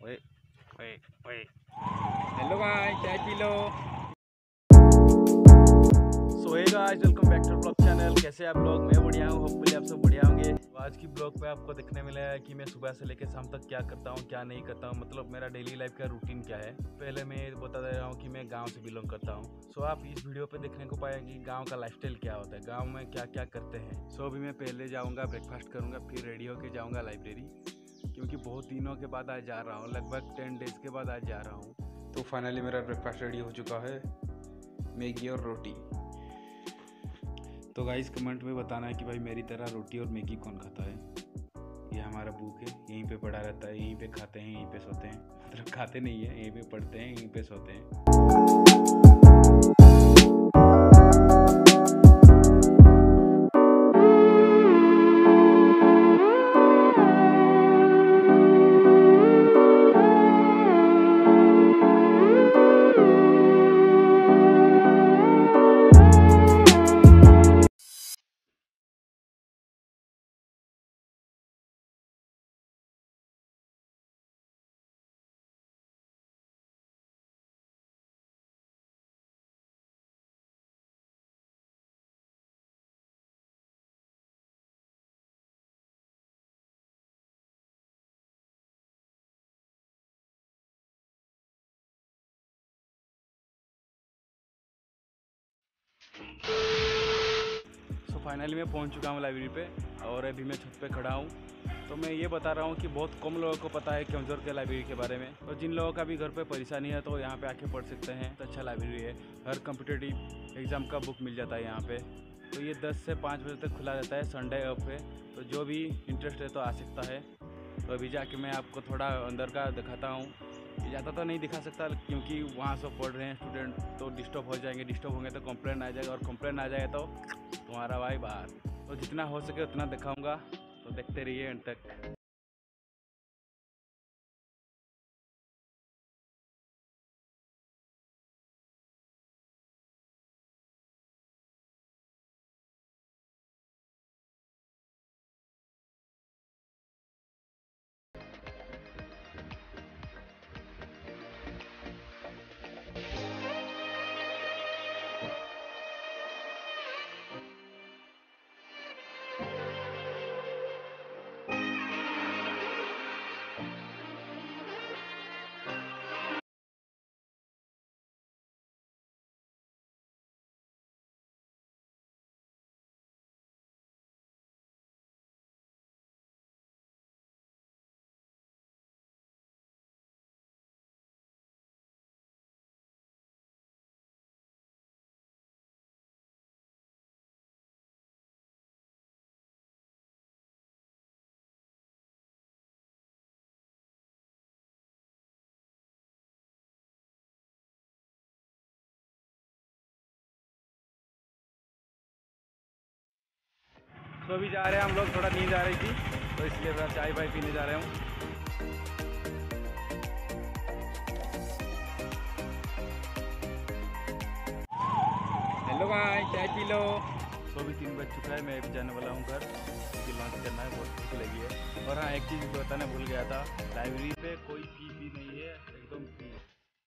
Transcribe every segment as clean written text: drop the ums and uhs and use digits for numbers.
ओए ओए ओए, हेलो भाई, चाय पी लो। So hey guys, welcome back to blog channel. कैसे आप लोग? मैं बढ़िया हूँ, होपफुली आप सब बढ़िया होंगे। तो आज की ब्लॉग पे आपको देखने मिला है कि मैं सुबह से लेकर शाम तक क्या करता हूँ, क्या नहीं करता हूँ, मतलब मेरा डेली लाइफ का रूटीन क्या है। पहले मैं बता दे रहा हूँ कि मैं गाँव से बिलोंग करता हूँ। सो आप इस वीडियो पे देखने को पाएंगे कि गाँव का लाइफस्टाइल क्या होता है, गाँव में क्या क्या करते हैं। सो अभी मैं पहले जाऊँगा, ब्रेकफास्ट करूँगा, फिर रेडी होकर जाऊँगा लाइब्रेरी, क्योंकि बहुत दिनों के बाद आज जा रहा हूँ, लगभग 10 डेज के बाद आज जा रहा हूँ। तो फाइनली मेरा ब्रेकफास्ट रेडी हो चुका है, मैगी और रोटी। तो गाइस कमेंट में बताना है कि भाई मेरी तरह रोटी और मैगी कौन खाता है। ये हमारा बुक है, यहीं पे पड़ा रहता है, यहीं पे खाते हैं, यहीं पे सोते हैं, मतलब खाते नहीं है, यहीं पे पढ़ते हैं, यहीं पे सोते हैं। सो फाइनली मैं पहुंच चुका हूं लाइब्रेरी पे, और अभी मैं छत पे खड़ा हूं। तो मैं ये बता रहा हूं कि बहुत कम लोगों को पता है केवंझर के लाइब्रेरी के बारे में। तो जिन लोगों का भी घर पे परेशानी है तो यहाँ पे आके पढ़ सकते हैं। तो अच्छा लाइब्रेरी है, हर कॉम्पिटिटिव एग्ज़ाम का बुक मिल जाता है यहाँ पे। तो ये 10 से 5 बजे तक खुला रहता है, संडे ऑफ है। तो जो भी इंटरेस्ट है तो आ सकता है। तो अभी जाके मैं आपको थोड़ा अंदर का दिखाता हूँ। ज़्यादा तो नहीं दिखा सकता क्योंकि वहाँ सब पढ़ रहे हैं स्टूडेंट, तो डिस्टर्ब हो जाएंगे। डिस्टर्ब होंगे तो कंप्लेंट आ जाएगा, और कंप्लेंट आ जाएगा तो तुम्हारा भाई बाहर। तो जितना हो सके उतना दिखाऊंगा, तो देखते रहिए एंड तक। तो अभी जा रहे हैं हम लोग, थोड़ा नींद आ रही थी तो इसलिए मैं चाय वाय पीने जा रहे हूँ। हेलो भाई, चाय पी लो। तो अभी 3 बज चुका है, मैं अभी जाने वाला हूँ घर, क्योंकि लंच करना है, बहुत भूख लगी है। और हाँ, एक चीज़ बताना भूल गया था, लाइब्रेरी पे कोई फी नहीं है, एकदम फ्री है।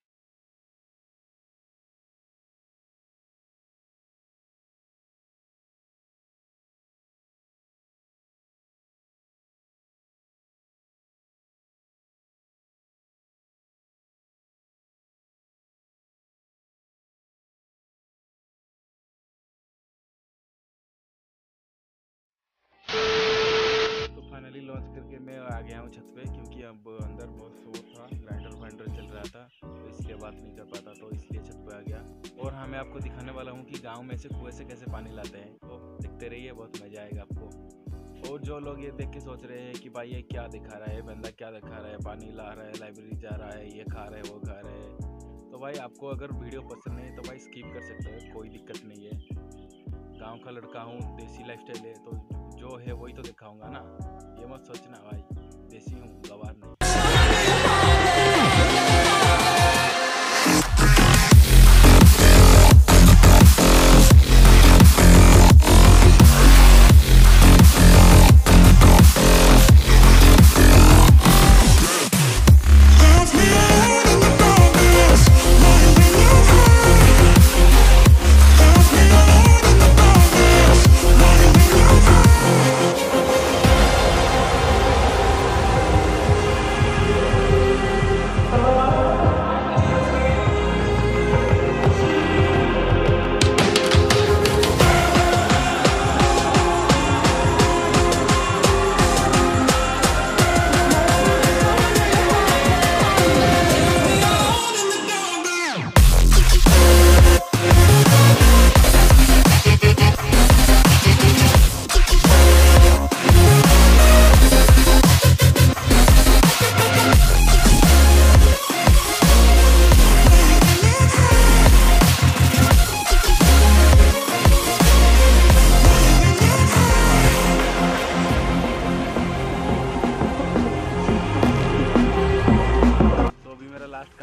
तो फाइनली लॉन्च करके मैं आ गया हूँ छत पे, क्योंकि अब अंदर बहुत शोर था, ग्राइंडर वाइंडर चल रहा था, तो इसलिए बात नहीं कर पाता, तो इसलिए छत पे आ गया। और हाँ, मैं आपको दिखाने वाला हूँ कि गांव में से कुएं से कैसे पानी लाते हैं, तो देखते रहिए, बहुत मज़ा आएगा आपको। और जो लोग ये देख के सोच रहे हैं कि भाई ये क्या दिखा रहा है, बंदा क्या दिखा रहा है, पानी ला रहा है, लाइब्रेरी जा रहा है, ये खा रहा है, वो खा रहा है, तो भाई आपको अगर वीडियो पसंद नहीं है तो भाई स्किप कर सकते हो, कोई दिक्कत नहीं है। गांव का लड़का हूँ, देसी लाइफस्टाइल है, तो जो है वही तो दिखाऊंगा ना। ये मत सोचना भाई, देसी हूँ, गवार नहीं।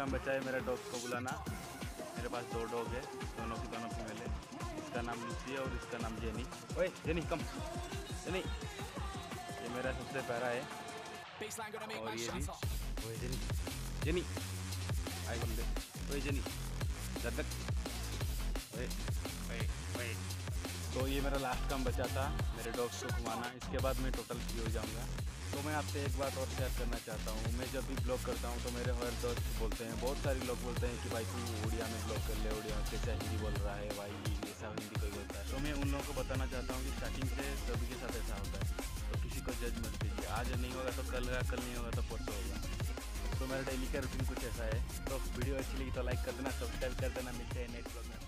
काम बचा है मेरा डॉग को बुलाना। मेरे पास 2 डॉग है, दोनों फीमेल है। इसका नाम लूसी है और इसका नाम जेनी। ओए जेनी कम, जेनी ये मेरा सबसे प्यारा है। और ये भी ओए जेनी, जेनी आई बंदे, ओए जेनी जदक, ओए ओए ओए। तो ये मेरा लास्ट काम बचा था मेरे डॉग्स को घुमाना, इसके बाद मैं टोटल फ्री हो जाऊँगा। तो मैं आपसे एक बात और शेयर करना चाहता हूँ। मैं जब भी ब्लॉग करता हूँ तो मेरे हर दोस्त बोलते हैं, बहुत सारे लोग बोलते हैं कि भाई तू उड़िया में ब्लॉग कर ले, उड़िया में कैसा हिंदी बोल रहा है भाई, ऐसा हिंदी कोई बोलता है। तो मैं उन लोगों को बताना चाहता हूँ कि स्टार्टिंग से सभी के साथ ऐसा होता है, तो किसी को जज मत कीजिए। आज नहीं होगा तो कल नहीं होगा तो परसों होगा। तो मेरा डेली का रूटीन कुछ ऐसा है। तो वीडियो अच्छी लगी तो लाइक कर देना, सब्सक्राइब कर देना। मिलते हैं नेक्स्ट ब्लॉग में।